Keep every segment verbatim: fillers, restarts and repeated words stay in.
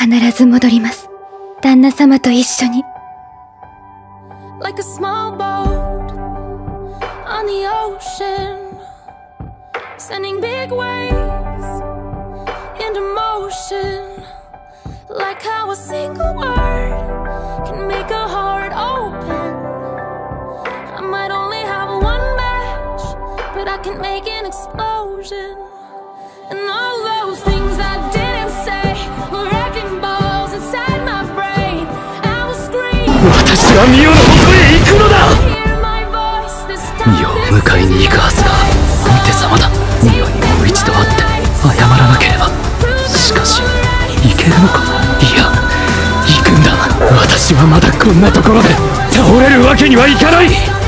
必ず戻ります。旦那様と一緒に。 Like a small boat on the ocean, sending big waves into motion. Like how a single word can make a heart open. I might only have one match, but I can make an explosion. And all those things I didn't say were wrecking balls inside my brain. I will scream. 私はミオの元へ行くのだ。ミオを迎えに行くはずだ。見て様だ。ミオにもう一度会って謝らなければ。しかし行けるのか。いや行くんだ。私はまだこんなところで倒れるわけにはいかない。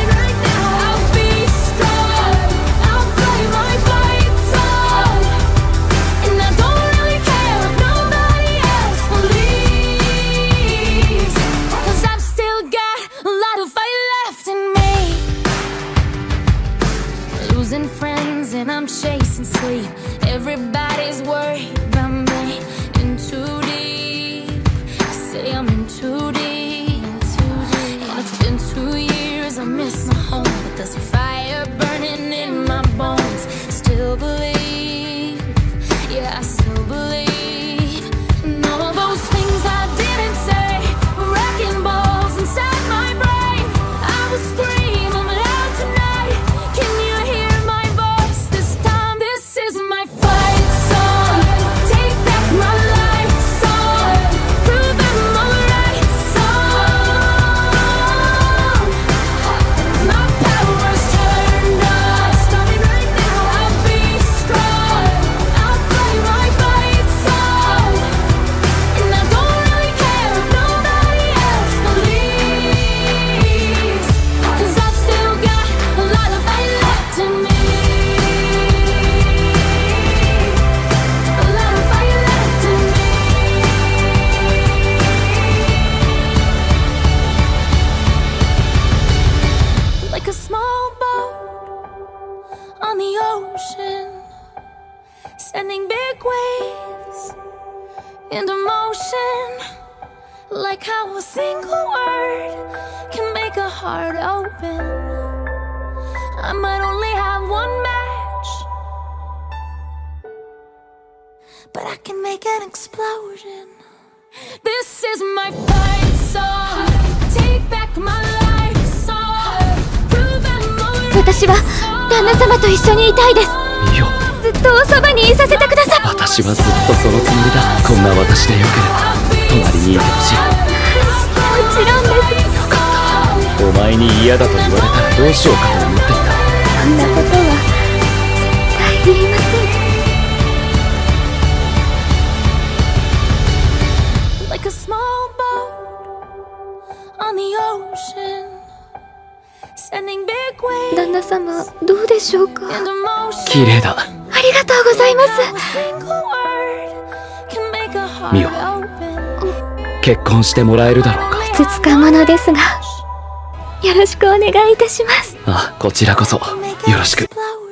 Losing friends and I'm chasing sleep. Everybody's worried about me. In too deep. Say I'm in too deep. And it's been two years. I miss my home, but there's a fire burning in my bones. Still believe. Yeah, I still believe. And all those things I didn't say were wrecking balls inside my brain. I will scream, I'm loud tonight. Can you hear my voice this time? This is my fight song. Take back my life song. Prove I'm alright song. My power's turned on. Starting right now, I'll be strong. I'll play my fight song. And I don't really care if nobody else believes. Cause I've still got a lot of fight left in me. A lot of fight left in me. Like a small boat on the ocean, sending big waves into motion. Like how a single word can make a heart open. I might only have one match, but I can make an explosion. This is my fight song. Take back my life song. Prove I'm alright. 私は旦那様と一緒にいたいです。 ミオ、 ずっとおそばにいさせてください。 私はずっとそのつもりだ。こんな私でよければ隣にいてほしい。 もちろんです。 よかった。お前に嫌だと言われたらどうしようかと思っていた。 そんなことは絶対言いません。 Like a small boat on the ocean, sending big waves 旦那様どうでしょうか。 into motion. 綺麗だ。 ありがとうございます。 A single word can make a heart ミオ、 open. 結婚してもらえるだろうか。 ふつつかものですがよろしくお願いいたします。 あ、こちらこそよろしく。 Explode.